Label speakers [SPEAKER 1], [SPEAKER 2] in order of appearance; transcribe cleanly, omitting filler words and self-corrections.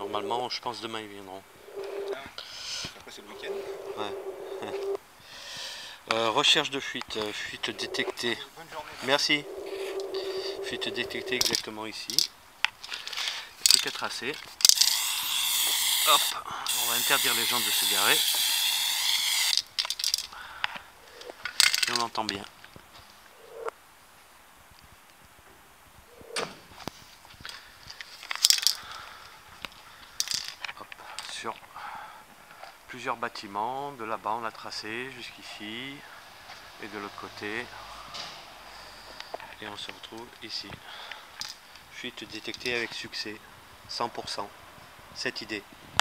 [SPEAKER 1] normalement, je pense demain ils viendront.
[SPEAKER 2] Ah, après c'est le week-end.
[SPEAKER 1] Ouais. Recherche de fuite, fuite détectée.
[SPEAKER 2] Bonne journée.
[SPEAKER 1] Merci. Fuite détectée exactement ici. Il n'y a plus qu'à tracer. Hop, on va interdire les gens de se garer. Et on entend bien. Hop, sur plusieurs bâtiments, de là-bas on a tracé jusqu'ici et de l'autre côté. Et on se retrouve ici. Fuite détectée avec succès, 100%. Cette idée.